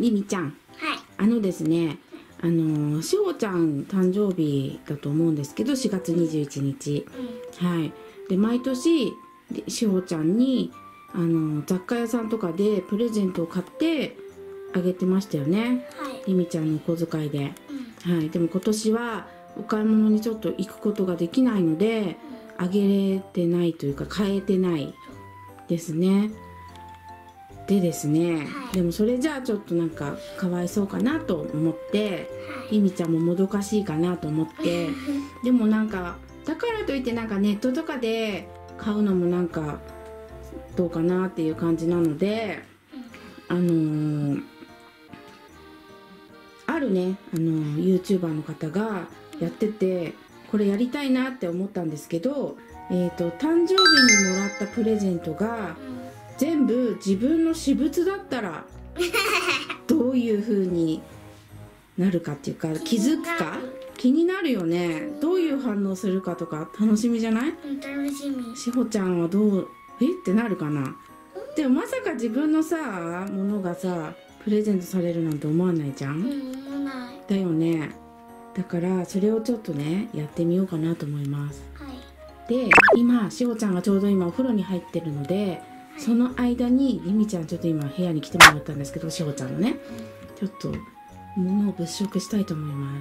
りみちゃん、ですね、しほちゃん誕生日だと思うんですけど、4月21日、はい。で毎年しほちゃんに雑貨屋さんとかでプレゼントを買ってあげてましたよね、りみちゃんのお小遣いで、はい。でも今年はお買い物にちょっと行くことができないので、あげれてないというか買えてないですね。でですね、でもそれじゃあちょっとなんかかわいそうかなと思って、りみちゃんももどかしいかなと思ってでもなんかだからといってなんかネットとかで買うのもなんかどうかなっていう感じなので、あるねYouTuber の方がやってて、これやりたいなって思ったんですけど、誕生日にもらったプレゼントが全部自分の私物だったらどういう風になるかっていうか、気づくか気になるよね。どういう反応するかとか楽しみじゃない？ 楽しみ。 しほちゃんはどうってなるかな。でもまさか自分のさものがさプレゼントされるなんて思わないじゃん、 思わない。 だよね。だからそれをちょっとねやってみようかなと思います。で今しほちゃんがちょうど今お風呂に入ってるので、その間にりみちゃんちょっと今部屋に来てもらったんですけど、しほちゃんのね、ちょっと物を物色したいと思います。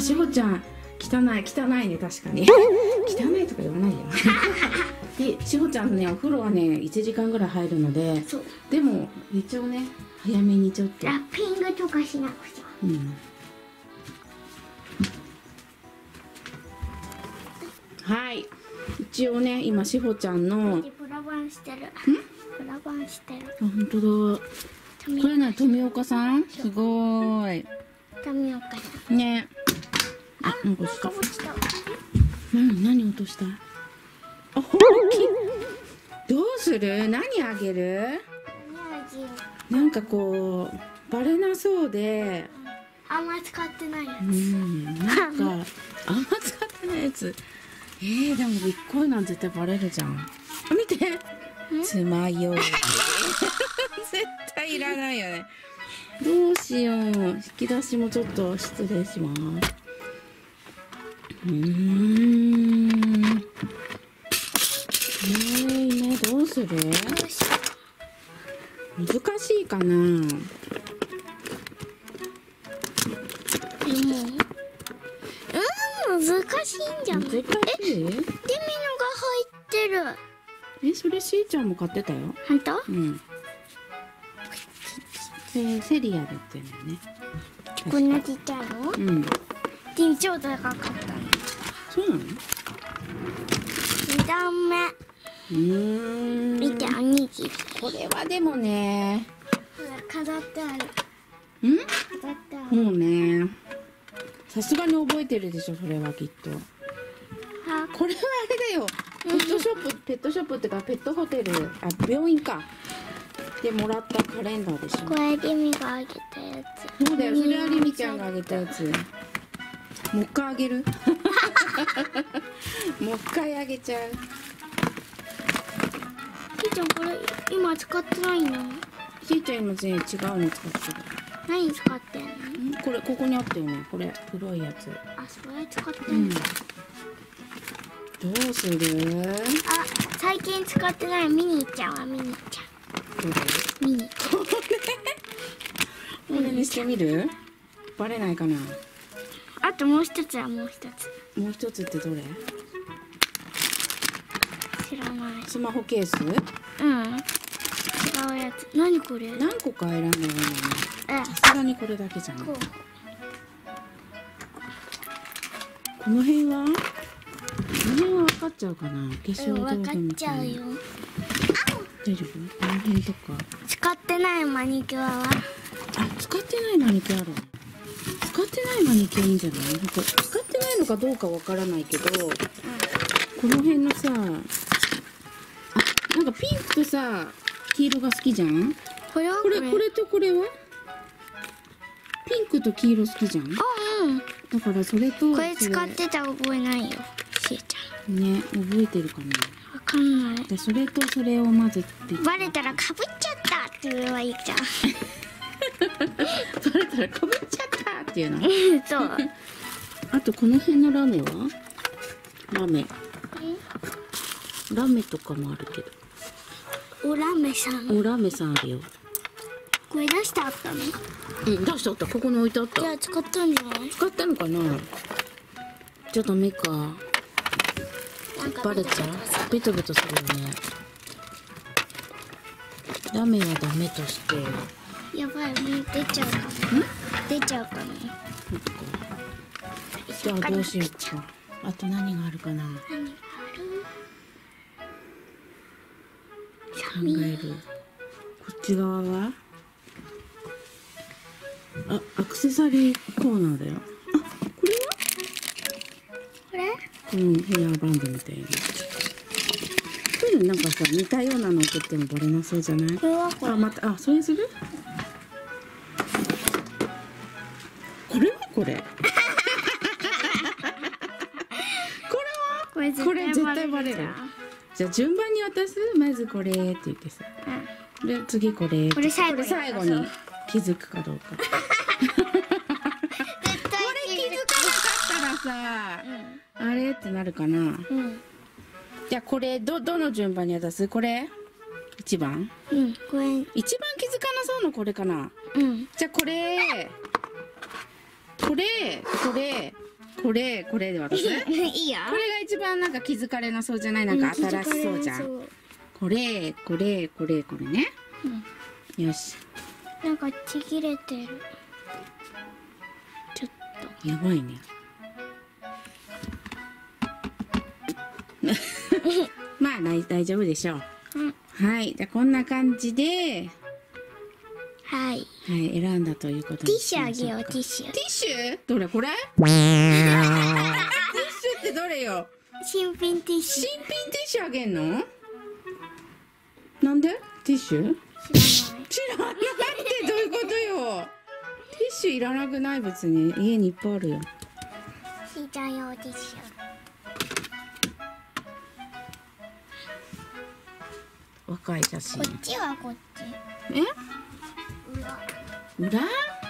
しほちゃん汚いね、確かに汚いとか言わないよでしほちゃんねお風呂はね1時間ぐらい入るので、でも一応ね早めにちょっとラッピングとかしなくちゃ。 はい、一応ね今しほちゃんのプラバンしてる。プラバンしてる。 あ、本当だ。これね、富岡さんすごーい。 富岡さんね。あ、なんか落ちた。 落ちた。 何落とした？あ、ほうき。どうする？何あげる？なんかこうバレなそうで。 あんま使ってないやつ。 なんかあんま使ってないやつ。でもびっこいなん絶対バレるじゃん。見て。つまようじ。絶対いらないよね。どうしよう。引き出しもちょっと失礼します。どうする？難しいかな。 難しいんじゃない？ 難しい？ デミノが入ってる。 それしーちゃんも買ってたよ。 本当？ セリアで売ってるんだよね。 こんなちっちゃいの？で超高かったの。 そうなの ？2段目。見て、おにぎり。 これはでもね。 飾ってある。飾ってある。もうね。さすがに覚えてるでしょ、それはきっと。これはあれだよ。ペットショップってか、ペットホテル、病院か。でもらったカレンダーでしょ。 これリミがあげたやつ。 そうだよ、それはリミちゃんがあげたやつ。もう一回あげるもう一回あげちゃう。 しーちゃんこれ今使ってないの？ しーちゃん今違うの使ってる。 何使ってんの？ これここにあったよね。これ黒いやつ。 あ、それ使ってんの？ どうする？ 最近使ってないミニーちゃんはミニーちゃん。ミニー。 これにしてみる？バレないかな。 あともう一つはもう一つ。 もう一つってどれ？ 知らない。 スマホケース？ 違うやつ。何これ？ 何個か選んでるのね。さすがにこれだけじゃない。この辺は分かっちゃうかな。化粧道具みたいな。 分かっちゃうよ。 大丈夫？この辺とか。 使ってないマニキュアは？ 使ってないマニキュアある。使ってないマニキュアいいんじゃない？なんか使ってないのかどうかわからないけど、この辺のさ、なんかピンクとさ黄色が好きじゃん。これとこれはピンクと黄色好きじゃん。だからそれとこれ使ってた覚えないよ、しーちゃん。 ね、覚えてるかな。 わかんない。 でそれとそれを混ぜて。 バレたらかぶっちゃったって言えばいいじゃん。 それぞれこぼっちゃったっていうの。 そうあとこの辺のラメはラメとかもあるけど。 おラメさんおラメさんあるよ。 これ出してあったの？ うん、出してあった。ここに置いてあったじ。ゃあ使ったんじゃない？ 使ったのかな。じゃあダメか。 なんかバレちゃう。ベトベトするよね。ラメはダメとして。 やばい、もう出ちゃうかも。出ちゃうかも。 じゃあどうしようか。あと何があるかな。 何がある？ 考える。こっち側はアクセサリーコーナーだよ。これはこれ？ このヘアバンドみたいな。こういうのなんかさ、似たようなの送ってもバレなそうじゃない？ これはこれ。 また、それにする？これはこれ。これ絶対バレる。じゃあ順番に渡す？まずこれって言ってさ。で次これ。 これ最後に気づくかどうか。 絶対これ気づかなかったらさ、あれってなるかな。 うん。 じゃあこれどの順番に渡す？これ1番？ うん。これ。 一番気づかなそうのこれかな。 うん。 じゃあこれで渡す？ いいよ。 これが一番なんか気づかれなそうじゃない？なんか新しそうじゃん。これね。よし。 なんかちぎれてる。ちょっやばいね。まあ大丈夫でしょう。はい。じゃあこんな感じで、 はい。 はい、選んだということティッにしシュあげよう、 ましょうか。 ティッシュ。 ティッシュ？どれこれ？ティッシュってどれよ？ 新品ティッシュ。 新品ティッシュあげんの？なんで？ティッシュ？知らないってどういうことよ？ティッシュいらなくない？別に家にいっぱいあるよ。 しーちゃん用ティッシュ。 若い写真。 こっちはこっち。 え？裏？ 鮮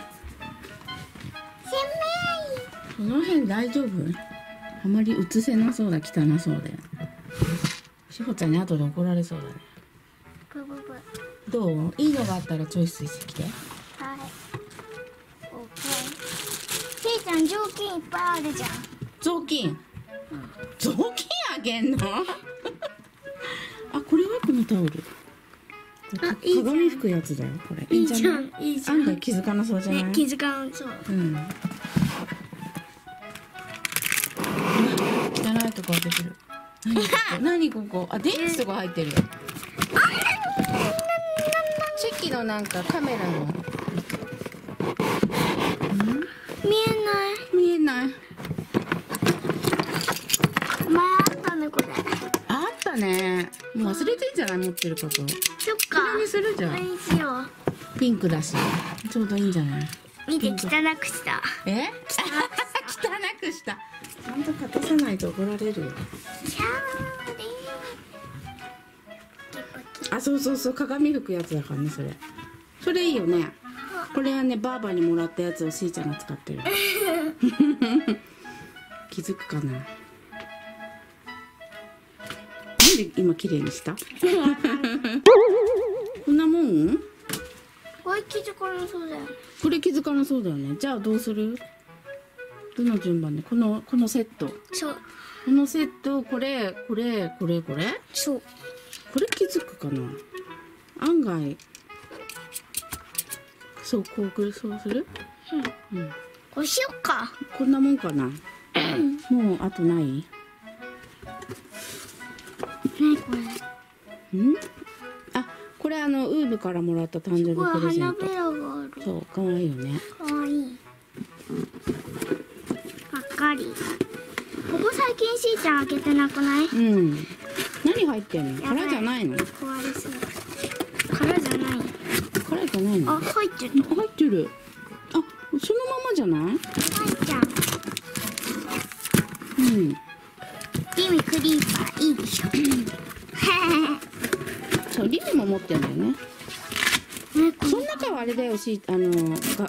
この辺大丈夫？あまり映せなそうだ、汚そうだよ。しほちゃんに後で怒られそうだね。 明。ブブブ。 どう？いいのがあったらチョイスしてきて。 はい。オッケー。しーちゃん雑巾いっぱいあるじゃん。 雑巾。雑巾あげんの？あ、これはこのタオル。 いいじゃん。 鏡拭くやつだよ、これ。 いいじゃない？ ん。いいじゃん。 案外気づかなそうじゃない？ 気づかんそう。 うん。汚いとこ出てる。何ここ？あ、電池とか入ってるよ。チェキのなんかカメラの。 見えない。 見えない。 前あったね、これ。 あったね。もう忘れてんじゃない？持ってること。 そっこか。 れにするじゃん。 これにしよう。 ピンクだし。ちょうどいいんじゃない？ 見て、汚くした。 え？汚くした。ちゃんと隠さないと怒られるよ。 シャーリー。 あ、そう、鏡拭くやつだからね、それ。それいいよね。これはね、ばあばにもらったやつをしーちゃんが使ってる。気づくかな。なんで今綺麗にした？こんなもん？ これ気づかなそうだよ。 これ気づかなそうだよね。じゃあどうする？どの順番で？このセット。 そう。 このセット、これ。 そう。 これ気づくかな？案外。そう、そうする？うん。 こうしよっか。 こんなもんかな。もうあとない？ 何これ？ ん？あ、これウーブからもらった誕生これ日プレゼント。 花びらがある。 そう、可愛いよね。 かわいい。ばっかり。ここ最近しーちゃん開けてなくない？ うん。何入ってんの？ やばい殻じゃないの？ 壊れそう。殻じゃない。 殻じゃないの？ あ、入ってる。 入ってる。あ、そのままじゃない？ はいちゃん。 うん。 リミクリーパーいいでしょ。 そう、リミも持ってんだよね。 その中はあれだよし、教科書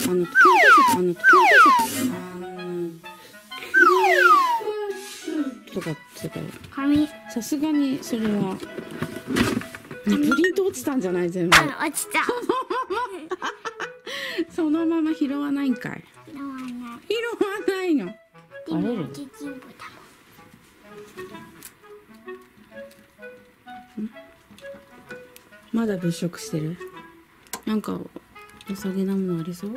とかってたよ。 紙。 さすがにそれは、プリント落ちたんじゃない全部。 落ちた。 そのまま拾わないんかい。 拾わない。 拾わないの。 でも激金豚。 まだ物色してる。なんか良さげなものありそう。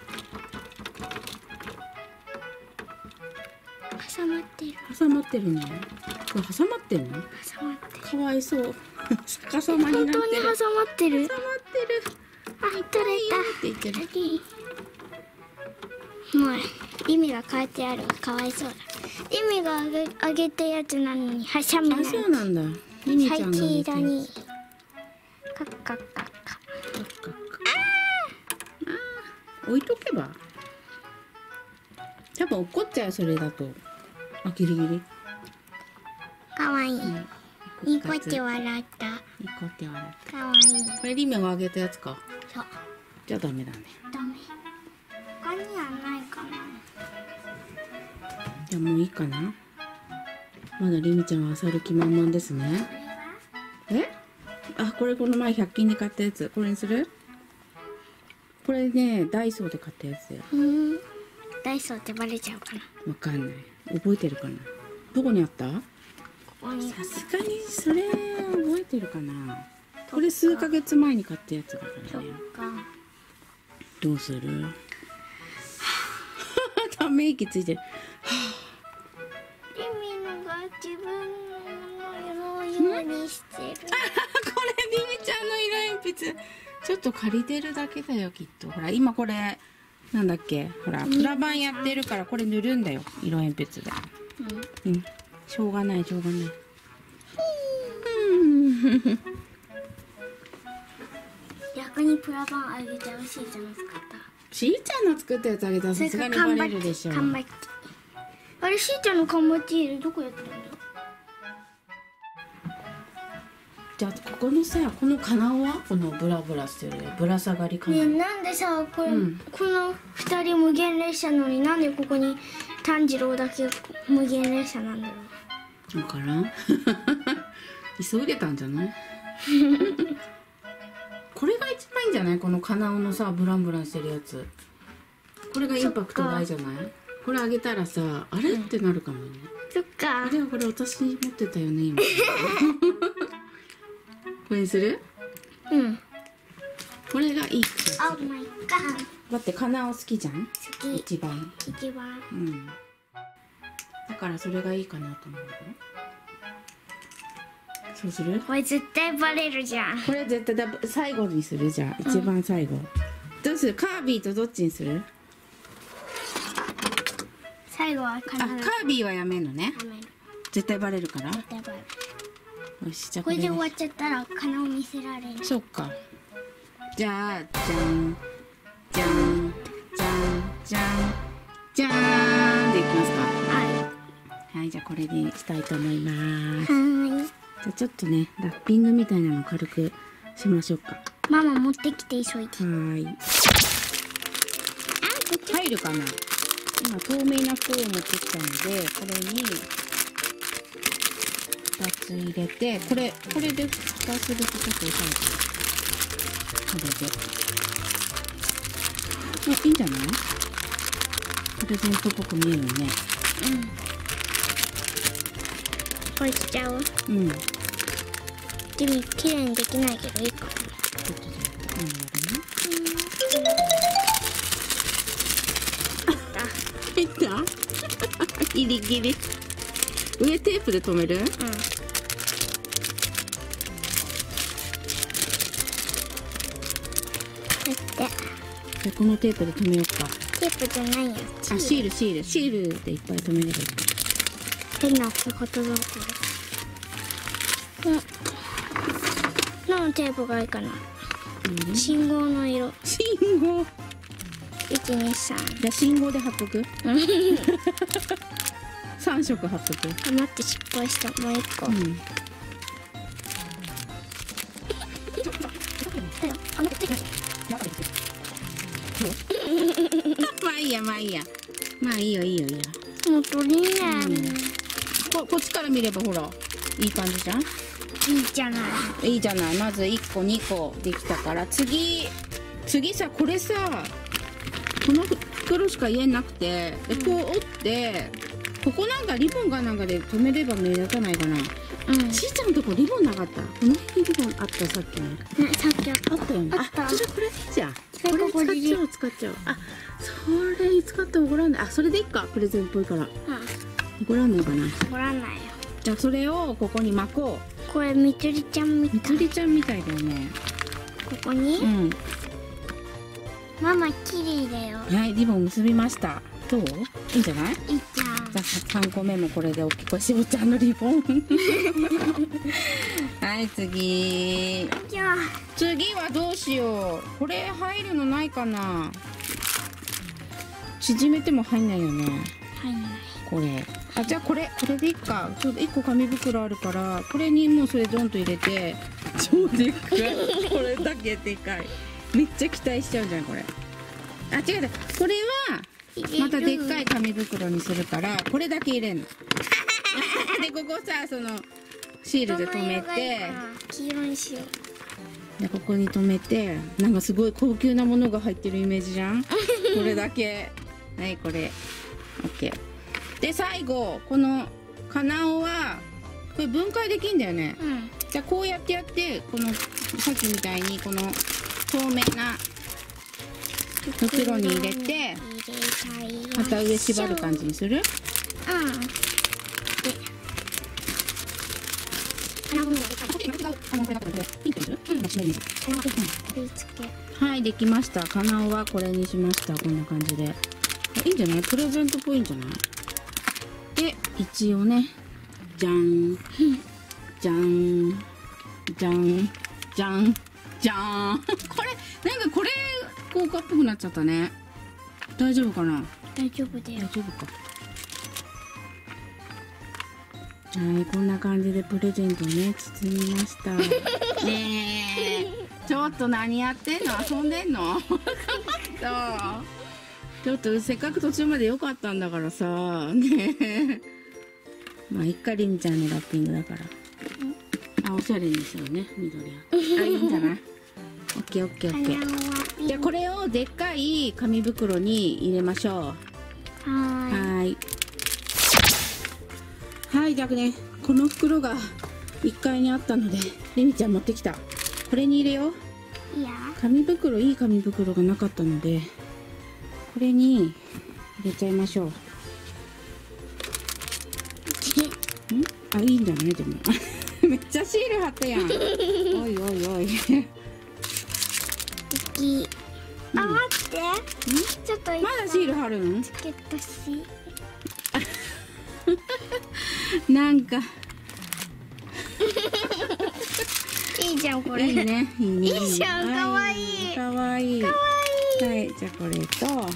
挟まってる。 挟まってるね。これ挟まってんの？ 挟まってる。 かわいそう。逆さまになってる。 本当に挟まってる。 挟まってる。 あ、取れた。 って言ってる。 もうリミが変えてある。かわいそうだ。リミがあげたやつなのにハサミない。 あ、そうなんだ。リミちゃんが最見てる。 近だに。カッカッカッカ。 置いとけば。多分怒っちゃうそれだと。あ、ギリギリ。 かわいい。ニコって笑った。 ニコって笑っかわいい。 た。これリミがあげたやつか。 そう。 じゃあダメだね。 ダメ。他にはないかな。 じゃあもういいかな。まだリミちゃんは漁る気満々ですね。え？あ、これこの前100均で買ったやつ。これにする？これね、ダイソーで買ったやつだよ。 ダイソーってバレちゃうかな。 わかんない。覚えてるかな。どこにあった？ ここに。 さすがにそれ覚えてるかな。これ数ヶ月前に買ったやつだからね。 か。 どうする？ため息ついてる。 リミのが自分の色をようにしてる。 これリミちゃんの色鉛筆。ちょっと借りてるだけだよきっと。ほら今これなんだっけ、ほらプラ板やってるからこれ塗るんだよ、色鉛筆で。うん、しょうがないしょうがない。 逆にプラ板あげてほしいじゃなかった。 しーちゃんの作ったやつあげたらさすがにバレるでしょ。 缶バッジ。あれしーちゃんの缶バッジどこやったんだ。 じゃあここのさ、この金尾はこのブラブラしてるぶら下がり金尾。 ねえ、なんでさこれ、 うん、 この2人無限列車なのになんでここに炭治郎だけ無限列車なんだろう。 わからん。急いでたんじゃない？これが一番いいんじゃない？この金尾のさブランブランしてるやつ。これがインパクトないじゃない？これあげたらさ、あれってなるかもね。 そっか。 あれこれ私持ってたよね今。これにする？ うん。 これがいいってやつ。 Oh my god。 だって金尾好きじゃん？ 好き。 一番。 一番。 うん。だからそれがいいかなと思うよ。そうする？ これ絶対バレるじゃん。 これ絶対最後にするじゃん。一番最後。どうする？カービィとどっちにする？ 最後は必ず。 あ、カービィはやめんのね。 やめる。 絶対バレるから。 絶対バレる。 よし、じゃあこれで終わっちゃったら金を見せられる。 そっか。じゃあ、じゃんじゃんじゃんじゃんじゃーんでいきますか。 ははい、じゃあこれにしたいと思います。 い。 じゃあちょっとね、ラッピングみたいなの軽くしましょうか。 ママ持ってきて急いで。 はーい。入るかな。今透明な袋を持ってきたので、これに2つ入れて、これで蓋するとちょっと押さえて、これでいいんじゃない？プレゼントっぽく見えるね。 これしちゃう。 うん。 でも綺麗にできないけどいいかも。 ちょっとじゃあ今やるね。いったギリギリ。上テープで留める？ だってじゃあこのテープで留めようか。 テープじゃないよ。 あ、シールでいっぱい留めればいい。 変なことだってる。何のテープがいいかな。信号の色。 信号。 123。 じゃあ信号で貼っとく。3色貼っとく。 あ、待って失敗した。もう1個。 やまあいいや。まあいいよいいよいいよ。 もう取りね。 こっちから見ればほらいい感じじゃん。 いいじゃない。 いいじゃない。まず1個2個できたから次さこれさこの袋しか家なくてでこう折ってここなんかリボンかなんかで留めれば目立たないかな。ちいちゃんのとこリボンなかった。この辺にリボンあったさっきね。 さっきあったよね。 あった。 じゃあこれでいいじゃん。ここれれ使っちゃおう。あ、それに使って怒らんない。あ、それでいいか。プレゼントっぽいから。怒らんないかな。 怒らないよ。 じゃあそれをここに巻こう。 これみつりちゃんみたい。 みつりちゃんみたいだよね。 ここに。ママ綺麗だよ。 はい、リボン結びました。どう？いいんじゃない？ いいじゃん。 じゃあ3個目もこれで OK。これしぼちゃんのリボン。はい次。次はどうしよう。これ入るのないかな。縮めても入んないよね。 入んない。 これ。あ、じゃあこれでいいか。ちょうど1個紙袋あるからこれにもうそれドンと入れて。超でっかい。これだけでかい。めっちゃ期待しちゃうじゃんこれ。あ、違う。これはまたでっかい紙袋にするからこれだけ入れんの。でここさそのシールで留めて黄色にしよう。 でここに留めてなんかすごい高級なものが入ってるイメージじゃん。これだけ。はいこれ OK。で最後この金尾はこれ分解できんだよね。じゃあこうやってこのさっきみたいにこの透明な袋に入れてまた上縛る感じにする？はいできました。金尾はこれにしました。こんな感じでいいんじゃない？プレゼントっぽいんじゃない？で一応ねじゃんじゃんじゃんじゃんじゃーん。これなんかこれ効果っぽくなっちゃったね。大丈夫かな？ 大丈夫だよ。 大丈夫か。はいこんな感じでプレゼントね包みました。ねえちょっと何やってんの？遊んでんの？ちょっとせっかく途中まで良かったんだからさねえ。まあいっかりみちゃんのラッピングだから。あおしゃれにしようね緑は。あいいんじゃない？オッケーオッケーオッケー。じゃあこれをでっかい紙袋に入れましょう。はいじゃあねこの袋が1階にあったのでレミちゃん持ってきた。これに入れよう。紙袋いい紙袋がなかったのでこれに入れちゃいましょう。あいいんじゃないでも。めっちゃシール貼ったやん。おいおいおい。 あ待って。ちょっとまだシール貼るん？ つけたし。 なんかいいじゃんこれ。 いいねいいね。 いいじゃんかわいい。 かわいい。はいじゃあこれと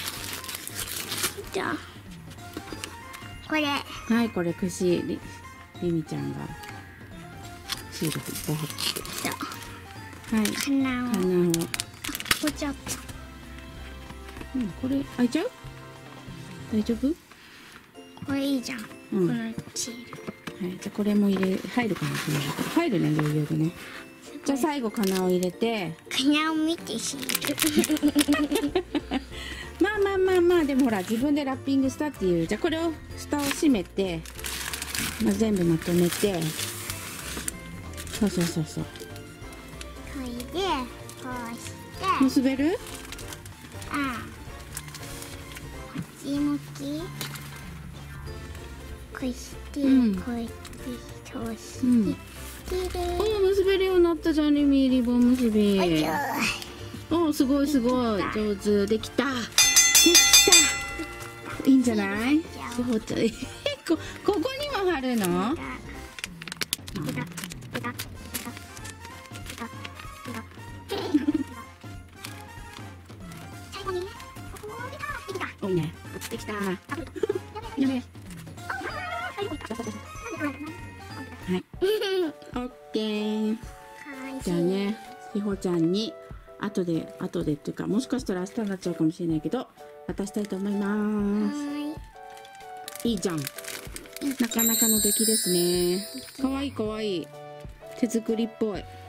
じゃあこれ。 はいこれ串りみちゃんがシールいっぱい貼って。はい花をこちゃった。 これ開いちゃう？大丈夫？ これいいじゃん。このシール。 はいじゃあこれも入るかな。入るね余裕でね。じゃあ最後金を入れて。 金を見てシール。 まあでもほら自分でラッピングしたっていう。じゃあこれを蓋を閉めて、全部まとめてそうこれでこうして結べる？ こっち向きこうして、こうやってそうして、 お結べるようになったじゃんリミリボン結び。おすごいすごい上手。できたいいんじゃない？しほちゃんここにも貼るの？いいねできた。やべはいオッケー。じゃあねしほちゃんに後でっていうかもしかしたら明日になっちゃうかもしれないけど渡したいと思います。いいじゃん。なかなかの出来ですね。かわいいかわいい。手作りっぽい。